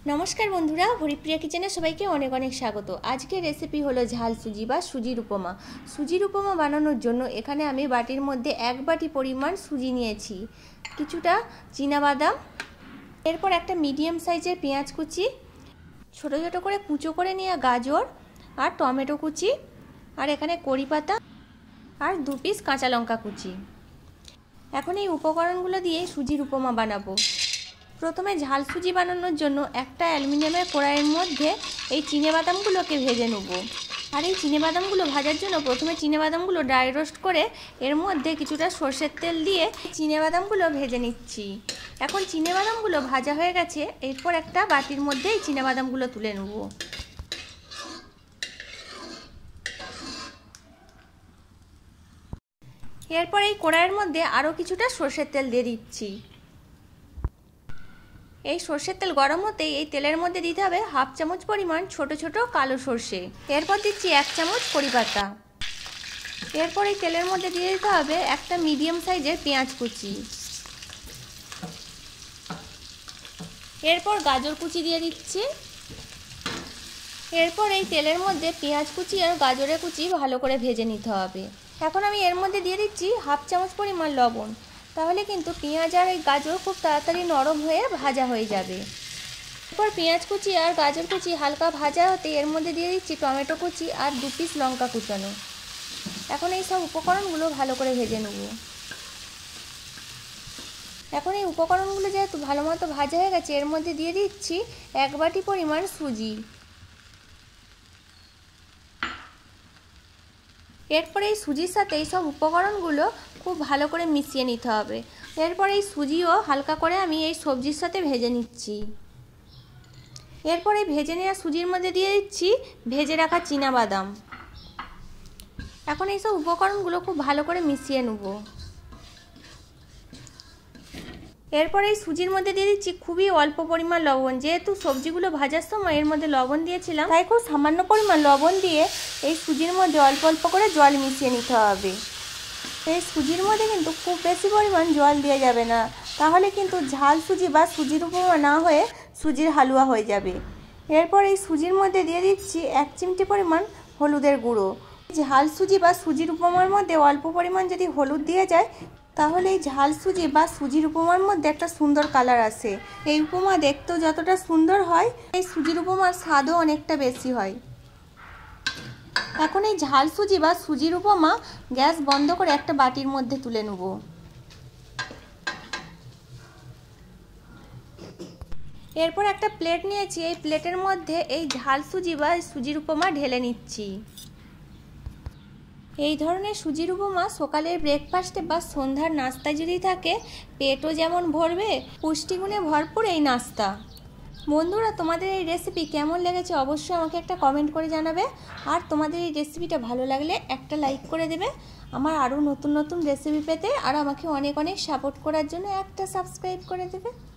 नमस्कार बंधुरा हरिप्रिया किचेने सबाइके अनेक अनेक स्वागत। आज के रेसिपि हलो झाल सुजी बा सुजिर उपमा। सुजिर उपमा बानानोर जोन्नो एखाने आमी बाटिर मध्य एक बाटी परिमाण सुजी नियेछि, किछुटा चीनाबादाम, एरपर एकटा मीडियम साइजेर पेंयाज कुचि, छोटो छोटो करे कुचो करे नेওয়া गाजर और टमेटो कुचि और एखाने कड़ी पाता और 2 पिस काँचा लंका कुचि। एखन এই উপকরণগুলো দিয়ে সুজির উপমা বানাবো। प्रथमे झाल सुजी बानानोर जोन्नो एकटा অ্যালুমিনিয়ামের কড়াইয়ের মধ্যে এই চিনেবাদামগুলোকে ভেজে নেব। আর এই চিনেবাদামগুলো ভাজার জন্য প্রথমে চিনেবাদামগুলো ড্রাই রোস্ট করে এর মধ্যে কিছুটা সরষের তেল দিয়ে চিনেবাদামগুলো ভেজে নিচ্ছি। এখন চিনেবাদামগুলো ভাজা হয়ে গেছে, এরপর একটা বাটির মধ্যে এই চিনেবাদামগুলো তুলে নেব। এরপর এই কড়াইয়ের মধ্যে আরও কিছুটা সরষের তেল দিয়ে দিচ্ছি। এই সরষের তেল গরম হতেই এই তেলের মধ্যে দিতে হবে হাফ চামচ পরিমাণ ছোট ছোট কালো সরষে, এরপর দিচ্ছি 1 চামচ কড়ি পাতা, এরপর এই তেলের মধ্যে দিয়ে দিতে হবে একটা মিডিয়াম সাইজের পেঁয়াজ কুচি, এরপর গাজর কুচি দিয়ে দিচ্ছি। এরপর এই তেলের মধ্যে পেঁয়াজ কুচি আর গাজরের কুচি ভালো করে ভেজে নিতে হবে। এখন আমি এর মধ্যে দিয়ে দিচ্ছি হাফ চামচ পরিমাণ লবণ, তাহলে কিন্তু পেঁয়াজ আর এই গাজর খুব তাড়াতাড়ি নরম হয়ে ভাজা হয়ে যাবে। এরপর পেঁয়াজ কুচি আর গাজর কুচি হালকা ভাজা হতে এর মধ্যে দিয়ে দিচ্ছি টমেটো কুচি আর 2 পিস লঙ্কা কুচানো। এখন এই সব উপকরণগুলো ভালো করে ভেজে নেব। এখন এই উপকরণগুলো যেহেতু ভালো মতো ভাজা হয়ে গেছে, এর মধ্যে দিয়ে দিচ্ছি 1 বাটি পরিমাণ সুজি। এরপর এই সুজির সাথে এই সব উপকরণগুলো খুব ভালো করে মিশিয়ে নিতে হবে। এরপর এই সুজিও হালকা করে আমি এই সবজির সাথে ভেজে নিচ্ছি। এরপর এই ভেজে নেওয়া সুজির মধ্যে দিয়ে দিচ্ছি ভেজে রাখা চীনাবাদাম। এখন এই সব উপকরণগুলো খুব ভালো করে মিশিয়ে নেব। এরপর এই সুজির মধ্যে দিয়ে দিচ্ছি খুবই অল্প পরিমাণ লবণ, যেহেতু সবজিগুলো ভাজার সময় এর মধ্যে লবণ দিয়েছিলাম, তাই খুব সামান্য পরিমাণ লবণ দিয়ে এই সুজির মধ্যে অল্প অল্প করে জল মিশিয়ে নিতে হবে। এই সুজির মধ্যে কিন্তু খুব বেশি পরিমাণ জল দেওয়া যাবে না, তাহলে কিন্তু ঝাল সুজি বা সুজির উপমা না হয়ে সুজির হালুয়া হয়ে যাবে। এরপর এই সুজির মধ্যে দিয়ে দিচ্ছি 1 চিমটি পরিমাণ হলুদের গুঁড়ো। ঝাল সুজি বা সুজির উপমার মধ্যে অল্প পরিমাণ যদি হলুদ দিয়ে যায়, তাহলে এই ঝাল সুজি বা সুজির উপমার মধ্যে একটা সুন্দর কালার আসে। এই উপমা দেখতেও যতটা সুন্দর হয়, এই সুজির উপমার স্বাদও অনেকটা বেশি হয়। এখন এই ঝাল সুজি বা সুজির উপমা গ্যাস বন্ধ করে একটা বাটির মধ্যে তুলে নেব। এরপর একটা প্লেট নিয়েছি, এই প্লেটের মধ্যে এই ঝাল সুজি বা সুজির উপমা ঢেলে নিচ্ছি। এই ধরনের সুজির উপমা সকালের ব্রেকফাস্টে বা সন্ধ্যার নাস্তায় যদি থাকে, পেটও যেমন ভরবে, পুষ্টিগুণে ভরপুর এই নাস্তা। বন্ধুরা, তোমাদের এই রেসিপি কেমন লেগেছে অবশ্যই আমাকে একটা কমেন্ট করে জানাবে। আর তোমাদের এই রেসিপিটা ভালো লাগলে একটা লাইক করে দেবে। আমার আরও নতুন নতুন রেসিপি পেতে আর আমাকে অনেক অনেক সাপোর্ট করার জন্য একটা সাবস্ক্রাইব করে দেবে।